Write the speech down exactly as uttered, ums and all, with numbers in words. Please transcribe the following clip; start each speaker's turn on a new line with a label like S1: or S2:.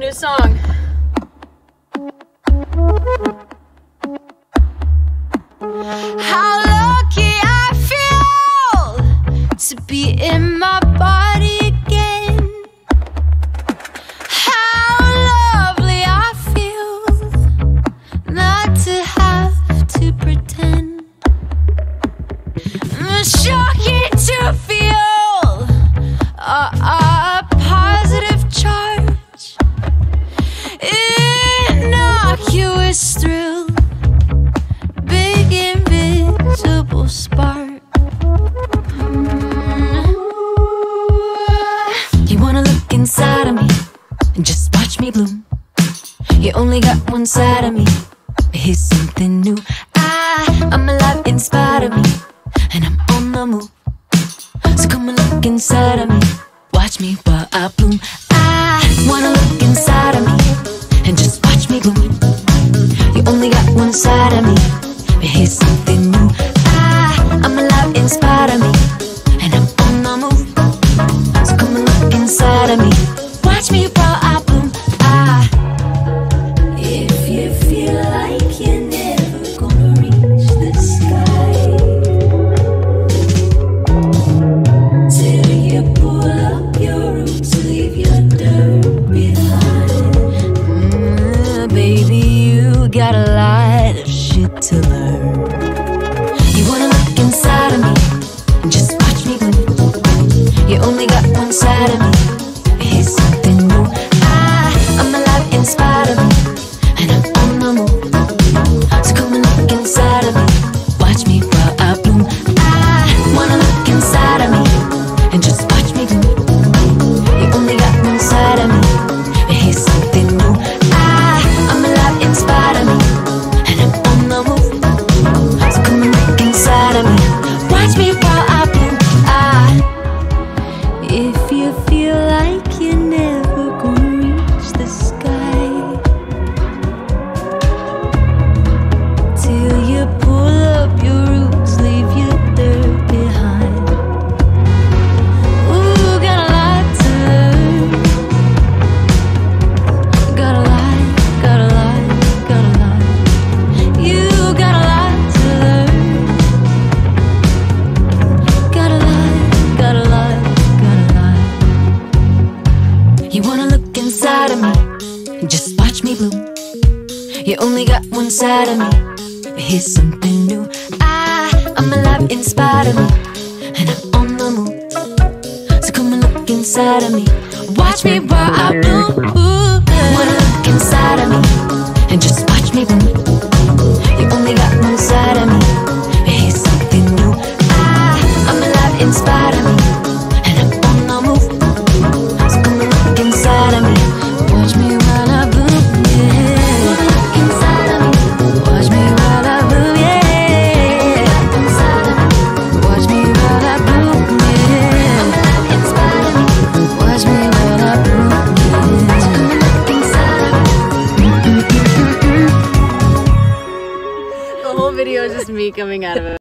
S1: New song.
S2: How lucky I feel to be in my body again. How lovely I feel not to have to pretend. It's shocking to feel a, a positive charge, innocuous thrill, big invisible spark. Mm. You wanna look inside of me and just watch me bloom. You only got one side of me, but here's something new. I, I'm alive in spite of me, and I'm on the move. So come and look inside of me, watch me while I bloom. I wanna look inside of me and just watch me bloom. You only got one side of me, but here's something new. I, I'm alive in spite of me, and I'm on the move. So come and look inside of me, watch me while I bloom. I, if you feel like you're never gonna reach the sky, till you pull up your roots, leave your dirt behind. Mm, baby, you got a lot of shit to learn. You wanna look inside of me and just watch me bloom. You only got one side of me, but here's something new. I, I'm alive in spite of me, and I'm on the move. So come and look inside of me, watch me while I bloom. I wanna look inside of me and just watch me bloom. You only got one side of me, but here's something new. I, I'm alive in spite of me, and I'm on the move. So come and look inside of me, watch me while I bloom. I, if you feel like you're never gonna reach the sky, till you pull up your roots, leave your dirt behind. Ooh, got a lot to learn. Got a lot, got a lot, got a lot. You got a lot to learn. Got a lot, got a lot, got a lot. You wanna look inside of me and just watch me bloom. You only got one side of me, but here's something new. I, I'm alive in spite of me, and I'm on the move. So come and look inside of me, watch me while I bloom. Ooh, wanna look inside of me and just watch me bloom. You only got one side of me, but here's something new. I, I'm alive in spite of me, and I'm on the move. So come and look inside of me, watch me while I bloom. Yeah. Look inside of me, watch me while I bloom. Yeah. Look inside of me, watch me while I bloom. Yeah. I'm alive in spite of me, watch me while I bloom. Yeah. So come and look inside of me. Mm-mm-mm-mm-mm.
S1: The whole video is just me coming out of it.